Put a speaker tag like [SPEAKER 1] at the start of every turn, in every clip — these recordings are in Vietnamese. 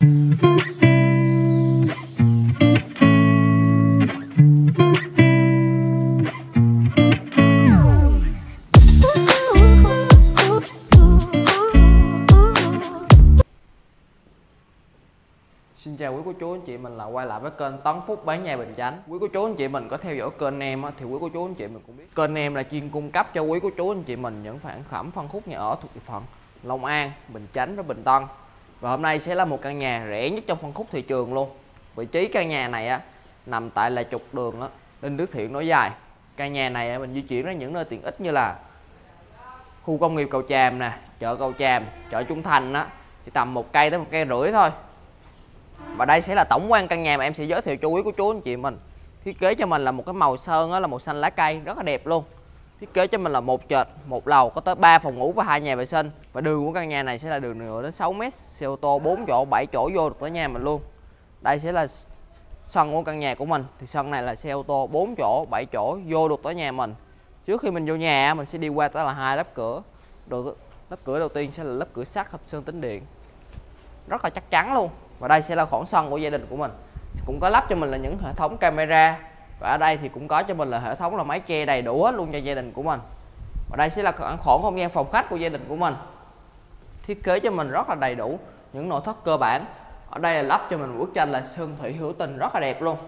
[SPEAKER 1] Xin chào quý cô chú anh chị, mình là quay lại với kênh Tấn Phúc bán nhà Bình Chánh. Quý cô chú anh chị mình có theo dõi kênh em thì quý cô chú anh chị mình cũng biết kênh em là chuyên cung cấp cho quý cô chú anh chị mình những sản phẩm phân khúc nhà ở thuộc địa phận Long An, Bình Chánh và Bình Tân. Và hôm nay sẽ là một căn nhà rẻ nhất trong phân khúc thị trường luôn. Vị trí căn nhà này nằm tại là trục đường Đinh Đức Thiện nối dài. Căn nhà này mình di chuyển ra những nơi tiện ích như là khu công nghiệp Cầu Tràm nè, chợ Cầu Tràm, chợ Trung Thành thì tầm 1 cây tới 1 cây rưỡi thôi. Và đây sẽ là tổng quan căn nhà mà em sẽ giới thiệu cho quý cô chú anh chị mình. Thiết kế cho mình là một cái màu sơn là màu xanh lá cây rất là đẹp luôn. Thiết kế cho mình là một trệt, một lầu, có tới 3 phòng ngủ và 2 nhà vệ sinh. Và đường của căn nhà này sẽ là đường nhựa đến 6 m, xe ô tô 4 chỗ, 7 chỗ vô được tới nhà mình luôn. Đây sẽ là sân của căn nhà của mình. Thì sân này là xe ô tô 4 chỗ, 7 chỗ vô được tới nhà mình. Trước khi mình vô nhà mình sẽ đi qua tới là 2 lớp cửa. Lớp cửa đầu tiên sẽ là lớp cửa sắt hợp sơn tính điện. Rất là chắc chắn luôn. Và đây sẽ là khoảng sân của gia đình của mình. Cũng có lắp cho mình là những hệ thống camera. Và ở đây thì cũng có cho mình là hệ thống là mái che đầy đủ hết luôn cho gia đình của mình. Và đây sẽ là khoảng không gian phòng khách của gia đình của mình. Thiết kế cho mình rất là đầy đủ những nội thất cơ bản. Ở đây là lắp cho mình bức tranh là sơn thủy hữu tình rất là đẹp luôn.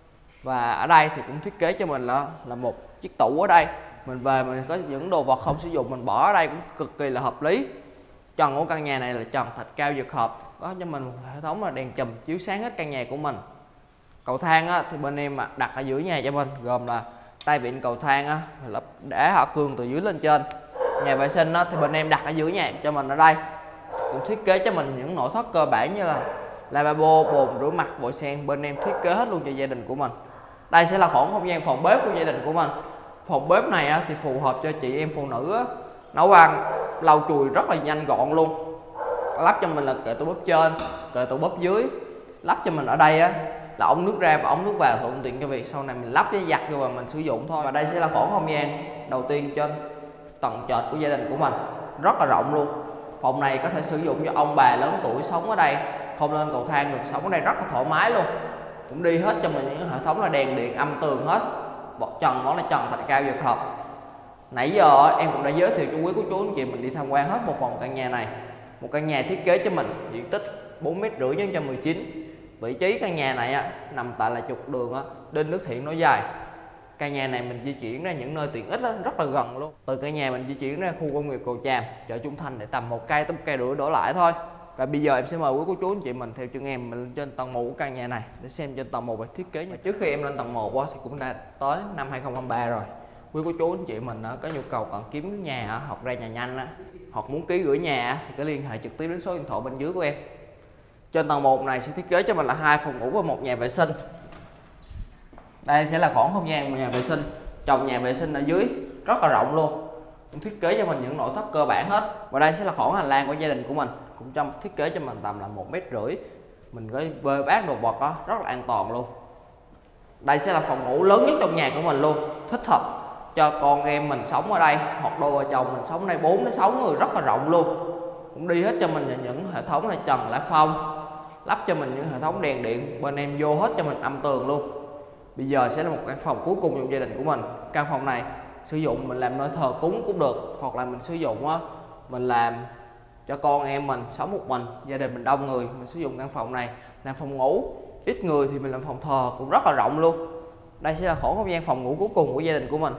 [SPEAKER 1] Và ở đây thì cũng thiết kế cho mình là một chiếc tủ ở đây. Mình về mình có những đồ vật không sử dụng mình bỏ ở đây cũng cực kỳ là hợp lý. Trần của căn nhà này là trần thạch cao dược hợp, có cho mình một hệ thống là đèn chùm chiếu sáng hết căn nhà của mình. Cầu thang thì bên em đặt ở dưới nhà cho mình, gồm là tay vịn cầu thang lắp để hạ cương từ dưới lên trên. Nhà vệ sinh thì bên em đặt ở dưới nhà cho mình ở đây. Cũng thiết kế cho mình những nội thất cơ bản như là lavabo, bồn rửa mặt, vòi sen, bên em thiết kế hết luôn cho gia đình của mình. Đây sẽ là khoảng không gian phòng bếp của gia đình của mình. Phòng bếp này thì phù hợp cho chị em phụ nữ nấu ăn, lau chùi rất là nhanh gọn luôn. Lắp cho mình là kệ tủ bếp trên, kệ tủ bếp dưới. Lắp cho mình ở đây là ống nước ra và ống nước vào, thuận tiện cho việc sau này mình lắp với giặt vô và mình sử dụng thôi. Và đây sẽ là khoảng không gian đầu tiên trên tầng trệt của gia đình của mình, rất là rộng luôn. Phòng này có thể sử dụng cho ông bà lớn tuổi sống ở đây, không lên cầu thang được, sống ở đây rất là thoải mái luôn. Cũng đi hết cho mình những hệ thống là đèn điện âm tường hết. Trần đó là trần thạch cao dược hợp. Nãy giờ em cũng đã giới thiệu cho quý cô chú anh chị mình đi tham quan hết một vòng căn nhà này. Một căn nhà thiết kế cho mình diện tích 4,5 m x 119. Vị trí căn nhà này nằm tại là trục đường Đinh Đức Thiện nối dài. Căn nhà này mình di chuyển ra những nơi tiện ích rất là gần luôn. Từ căn nhà mình di chuyển ra khu công nghiệp Cầu Tràm, chợ Trung Thành để tầm 1 cây tới 1 cây rưỡi đổ lại thôi. Và bây giờ em sẽ mời quý cô chú anh chị mình theo chân em mình lên trên tầng 1 của căn nhà này để xem trên tầng 1 về thiết kế. Trước khi em lên tầng 1 thì cũng đã tới năm 2023 rồi. Quý cô chú anh chị mình có nhu cầu cần kiếm cái nhà hoặc ra nhà nhanh hoặc muốn ký gửi nhà thì cứ liên hệ trực tiếp đến số điện thoại bên dưới của em. Trên tầng 1 này sẽ thiết kế cho mình là 2 phòng ngủ và 1 nhà vệ sinh. Đây sẽ là khoảng không gian nhà vệ sinh. Trong nhà vệ sinh ở dưới rất là rộng luôn. Cũng thiết kế cho mình những nội thất cơ bản hết. Và đây sẽ là khoảng hành lang của gia đình của mình. Cũng trong thiết kế cho mình tầm là 1,5 m. Mình có bê bát đồ vật rất là an toàn luôn. Đây sẽ là phòng ngủ lớn nhất trong nhà của mình luôn. Thích hợp cho con em mình sống ở đây hoặc đôi vợ chồng mình sống ở đây 4 đến 6 người rất là rộng luôn. Cũng đi hết cho mình những hệ thống là trần lá phong, lắp cho mình những hệ thống đèn điện, bên em vô hết cho mình âm tường luôn. Bây giờ sẽ là một căn phòng cuối cùng trong gia đình của mình. Căn phòng này sử dụng mình làm nơi thờ cúng cũng được, hoặc là mình sử dụng mình làm cho con em mình sống một mình, gia đình mình đông người mình sử dụng căn phòng này làm phòng ngủ, ít người thì mình làm phòng thờ cũng rất là rộng luôn. Đây sẽ là khoảng không gian phòng ngủ cuối cùng của gia đình của mình.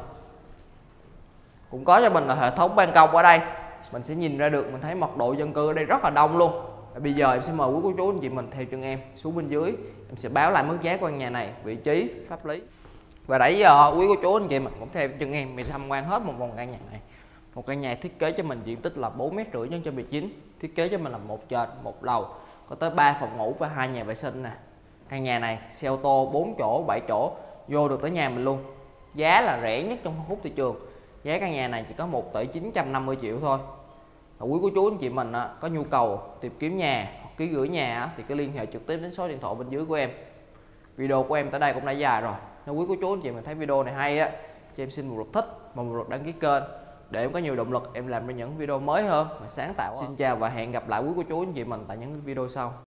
[SPEAKER 1] Cũng có cho mình là hệ thống ban công ở đây. Mình sẽ nhìn ra được, mình thấy mật độ dân cư ở đây rất là đông luôn. Và bây giờ em sẽ mời quý cô chú anh chị mình theo chân em xuống bên dưới. Em sẽ báo lại mức giá của căn nhà này, vị trí, pháp lý. Và nãy giờ quý cô chú anh chị mình cũng theo chân em mình tham quan hết một vòng căn nhà này. Một căn nhà thiết kế cho mình diện tích là 4,5 m x 119. Thiết kế cho mình là một trệt, một lầu, có tới 3 phòng ngủ và 2 nhà vệ sinh nè. Căn nhà này xe ô tô 4 chỗ, 7 chỗ vô được tới nhà mình luôn. Giá là rẻ nhất trong phân khúc thị trường. Giá căn nhà này chỉ có 1 tỷ 950 triệu thôi. Quý cô chú anh chị mình có nhu cầu tìm kiếm nhà hoặc ký gửi nhà thì cứ liên hệ trực tiếp đến số điện thoại bên dưới của em. Video của em tới đây cũng đã dài rồi. Nếu quý cô chú anh chị mình thấy video này hay cho em xin một lượt thích và một lượt đăng ký kênh để em có nhiều động lực em làm ra những video mới hơn và sáng tạo. Xin chào và hẹn gặp lại quý cô chú anh chị mình tại những video sau.